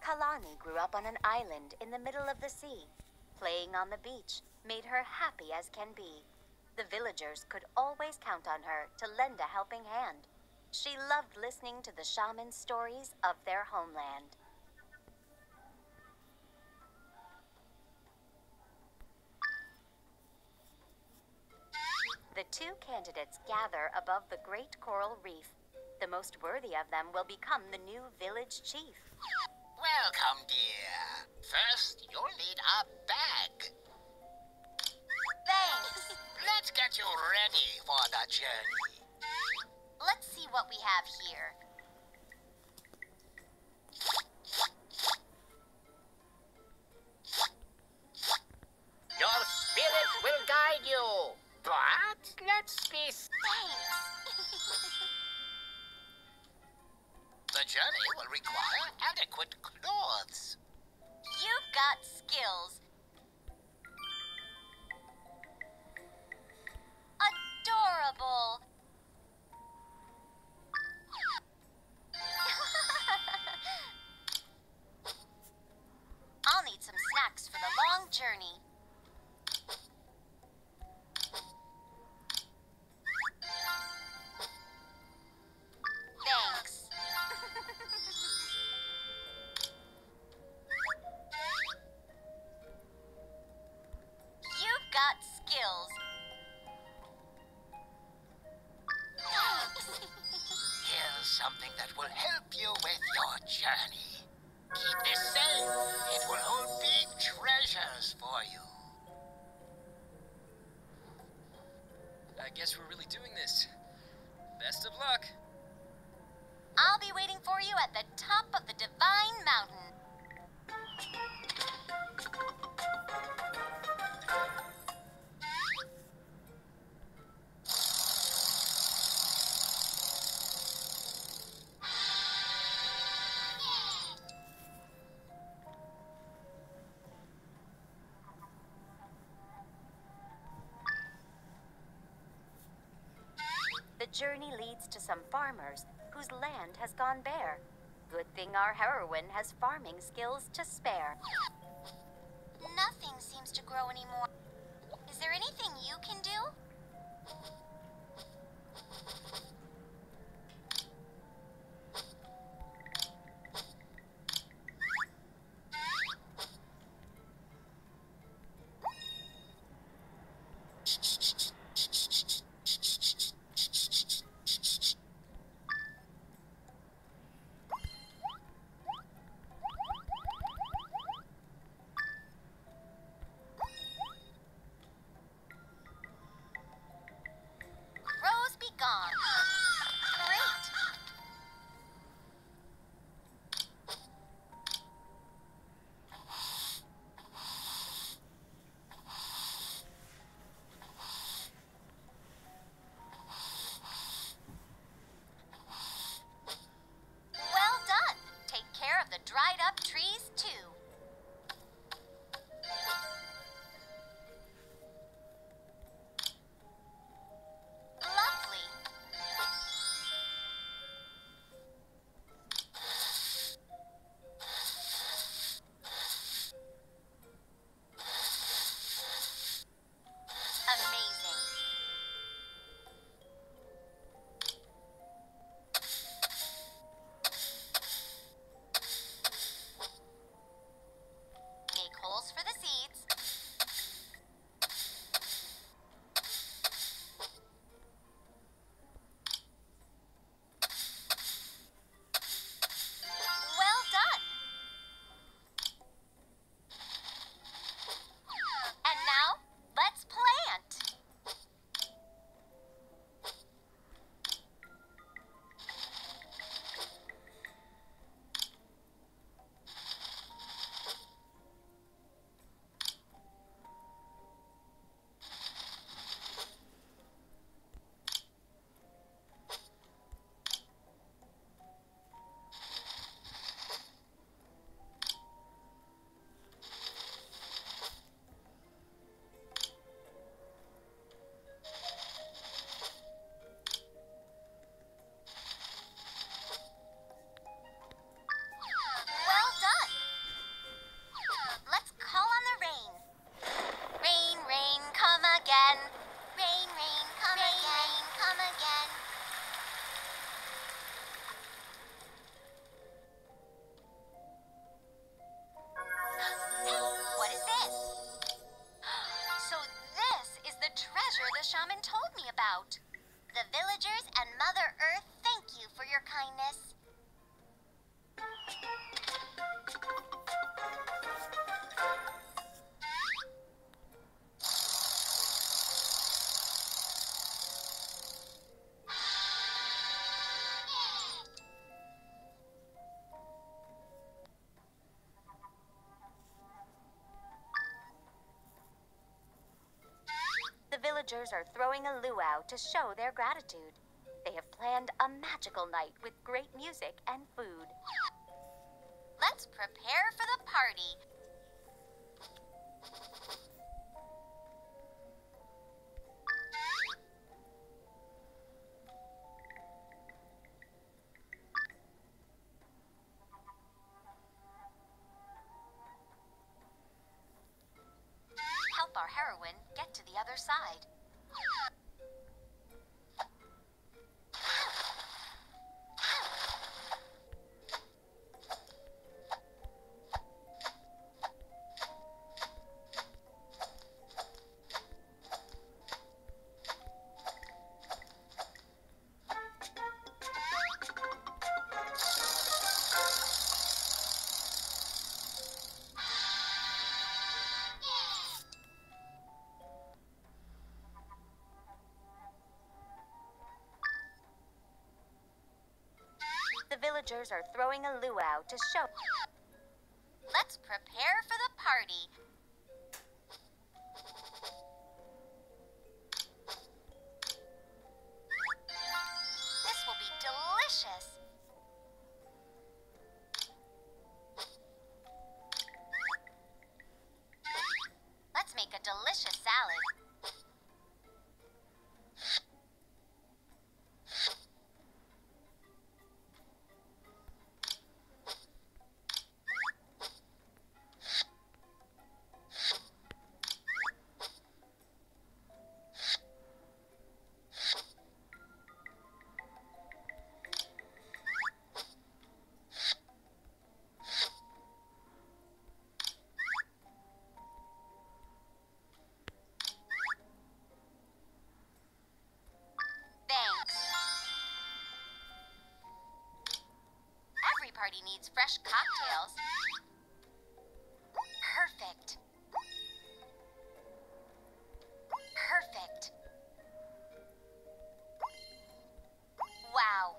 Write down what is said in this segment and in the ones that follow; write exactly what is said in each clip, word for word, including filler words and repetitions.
Kalani grew up on an island in the middle of the sea. Playing on the beach made her happy as can be. The villagers could always count on her to lend a helping hand. She loved listening to the shaman's stories of their homeland. The two candidates gather above the great coral reef. The most worthy of them will become the new village chief. Welcome, dear. First, you'll need a bag. Thanks. Let's get you ready for the journey. Let's see what we have here. Your spirit will guide you. But let's be... Thanks. The journey will require adequate clothes. You've got skills. Adorable. I'll need some snacks for the long journey. Thanks. You've got skills. Here's something that will help you with your journey. Keep this safe. It will hold big treasures for you. I guess we're really doing this. Best of luck. I'll be waiting for you at the top of the Divine Mountain. The journey leads to some farmers whose land has gone bare. Good thing our heroine has farming skills to spare. Nothing seems to grow anymore. Is there anything you can do? Crows be gone. Great. Well done. Take care of the dried up trees too. Lovely. villagers are throwing a luau to show their gratitude. They have planned a magical night with great music and food. Let's prepare for the party. Help our heroine get to the other side. The villagers are throwing a luau to show. Let's prepare for the party. This will be delicious. Let's make a delicious salad. Every party needs fresh cocktails. Perfect. Perfect. Wow.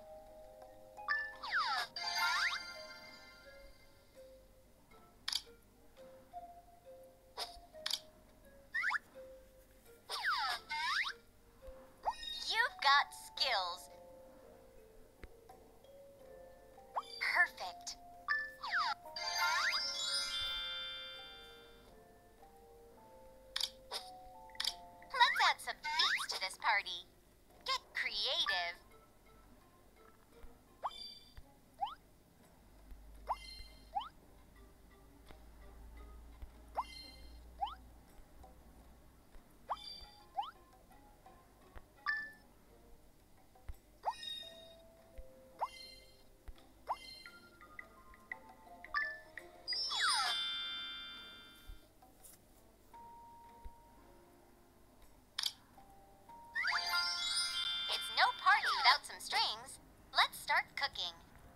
You've got skills. Perfect. Let's add some beats to this party. Get creative. It's no party without some strings. Let's start cooking.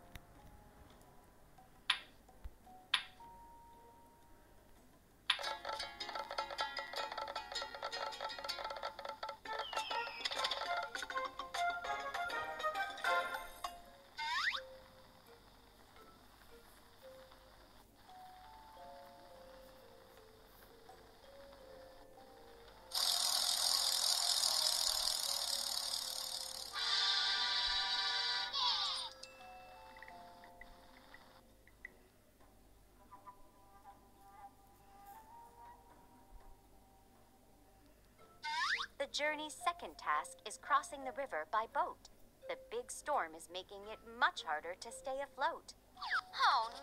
The journey's second task is crossing the river by boat. The big storm is making it much harder to stay afloat. Oh